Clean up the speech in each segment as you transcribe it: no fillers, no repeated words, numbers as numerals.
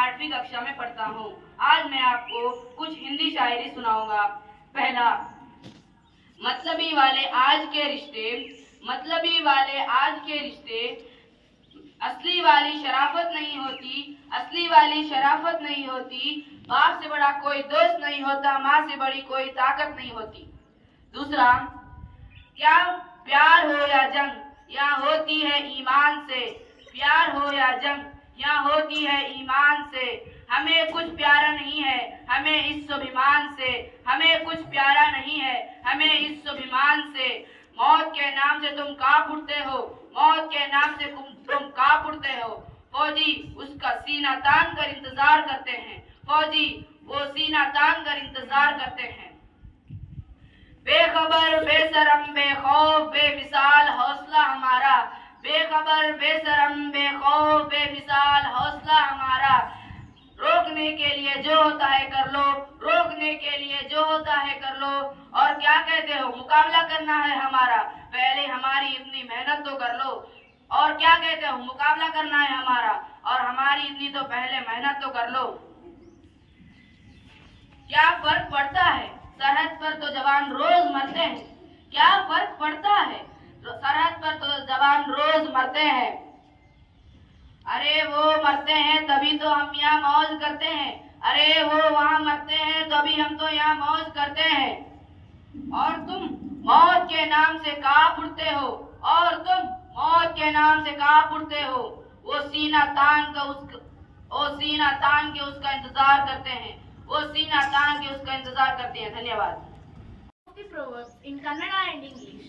8वीं कक्षा में पढ़ता हूँ। आज मैं आपको कुछ हिंदी शायरी सुनाऊंगा। पहला, मतलबी वाले आज के रिश्ते, मतलबी वाले आज के रिश्ते, असली वाली शराफत नहीं होती, असली वाली शराफत नहीं होती। बाप से बड़ा कोई दोस्त नहीं होता, माँ से बड़ी कोई ताकत नहीं होती। दूसरा, क्या प्यार हो या जंग, या होती है ईमान से, प्यार हो या जंग, या होती है ईमान से। हमें कुछ प्यारा नहीं है, हमें इस स्वाभिमान से, हमें कुछ प्यारा नहीं है, हमें इस स्वाभिमान से। मौत के नाम से तुम कांप उठते हो, मौत के नाम से तुम कांप उठते हो। फौजी उसका सीना तान कर इंतजार करते हैं, फौजी वो सीना तान कर इंतजार करते हैं। बेखबर बेशरम बेखौफ बेमिसाल हौसला हमारा, बेखबर बेशरम बेखौफ बेमिसाल हौसला हमारा। रोकने के लिए जो होता है कर लो, रोकने के लिए जो होता है कर लो। और क्या कहते हो, मुकाबला करना है हमारा, पहले हमारी इतनी मेहनत तो कर लो। और क्या कहते हो, मुकाबला करना है हमारा, और हमारी इतनी तो पहले मेहनत तो कर लो। क्या फर्क पड़ता है, सरहद पर तो जवान रोज मरते हैं, क्या फर्क पड़ता है, सरहद पर तो जवान रोज मरते हैं। अरे वो मरते हैं तभी तो हम यहाँ मौज करते हैं, अरे वो वहाँ मरते हैं तभी हम तो यहाँ मौज करते हैं। और तुम मौत के नाम से कांप उठते हो, और तुम मौत के नाम से कांप उठते हो। वो सीना तान के उसका इंतजार करते हैं, वो सीना तान के उसका इंतजार करते हैं। धन्यवाद। The proverbs in Kannada and English.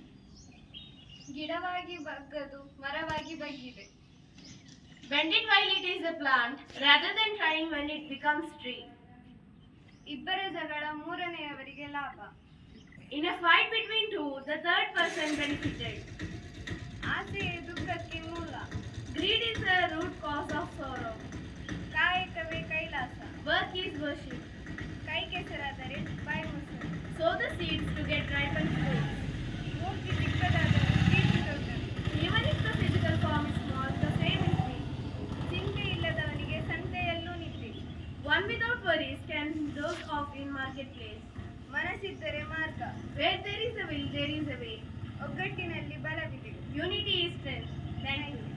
ಗಿಡವಾಗಿ ಬಗ್ಗದು ಮರವಾಗಿ ಬಗ್ಗಿದೆ. Bend it while it is a plant, rather than trying when it becomes tree. ಇಬ್ಬರ ಜಗಳ ಮೂರನೆಯವರಿಗೆ ಲಾಭ. In a fight between two, the third person benefited. ಆಸೆಯೇ ದುಃಖಕ್ಕೆ ಮೂಲ. Greed is the root cause of sorrow. ಕಾಯಕವೇ Kailasa. Work is worship. ಕೈ ಕೆಸರಾದರೆ ಬಾಯಿ ಮೊಸರು. Sow the seeds to get ripened fruits. ಮೂರ್ತಿ ಚಿಕ್ಕದಾದರೂ ಕೀರ್ತಿ ದೊಡ್ಡದು. Even if the physical form is small, the same is big. ಚಿಂತೆ ಇಲ್ಲದವನಿಗೆ ಸಂತೆಯಲ್ಲೂ ನಿದ್ದೆ. One without worries can doze off in marketplace. ಮನಸ್ಸಿದ್ದರೆ ಮಾರ್ಗ. Where there is a will, there is a way. ಒಗ್ಗಟ್ಟಿನಲ್ಲಿ ಬಲವಿದೆ. Unity is strength. Thank you.